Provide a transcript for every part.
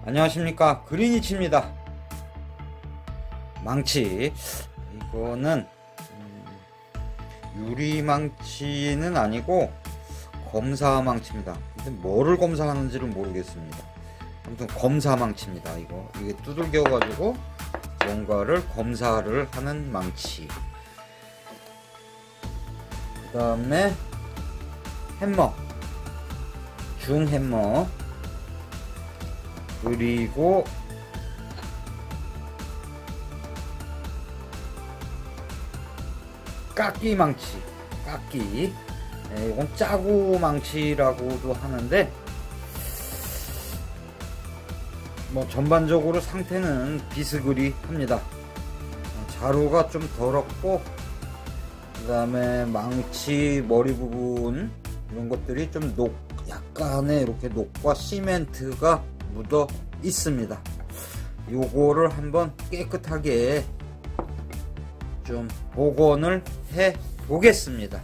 안녕하십니까, 그린이치입니다. 망치, 이거는 유리망치는 아니고 검사망치입니다. 근데 뭐를 검사하는지를 모르겠습니다. 아무튼 검사망치입니다. 이게 두들겨 가지고 뭔가를 검사를 하는 망치. 그 다음에 햄머, 중햄머, 그리고 깎기 망치, 깎기. 이건 짜구 망치라고도 하는데, 뭐 전반적으로 상태는 비스그리합니다. 자루가 좀 더럽고, 그 다음에 망치 머리 부분 이런 것들이 좀 약간의 이렇게 녹과 시멘트가 묻어 있습니다. 요거를 한번 깨끗하게 좀 복원을 해 보겠습니다.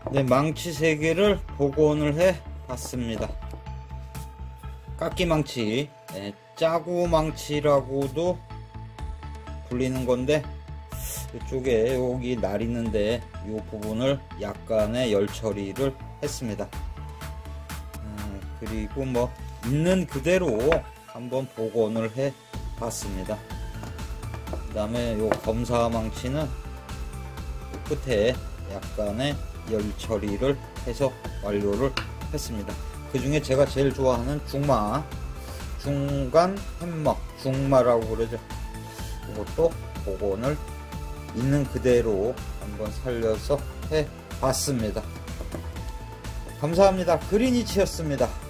네, 망치 3개를 복원을 해 봤습니다. 깎기 망치, 네, 짜구 망치라고도 불리는 건데, 이쪽에 여기 날 있는데 이 부분을 약간의 열 처리를 했습니다. 그리고 뭐 있는 그대로 한번 복원을 해 봤습니다. 그 다음에 요 검사 망치는 끝에 약간의 열 처리를 해서 완료를 했습니다. 그 중에 제가 제일 좋아하는 중마, 중간 햄머, 중마라고 그러죠. 이것도 복원을 있는 그대로 한번 살려서 해 봤습니다. 감사합니다. 그린이치였습니다.